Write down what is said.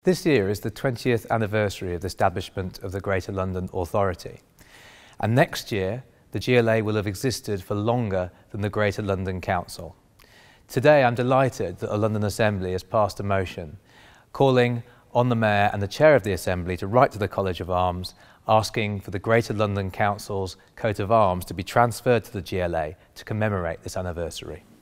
This year is the 20th anniversary of the establishment of the Greater London Authority, and next year the GLA will have existed for longer than the Greater London Council. Today I'm delighted that the London Assembly has passed a motion calling on the Mayor and the Chair of the Assembly to write to the College of Arms asking for the Greater London Council's coat of arms to be transferred to the GLA to commemorate this anniversary.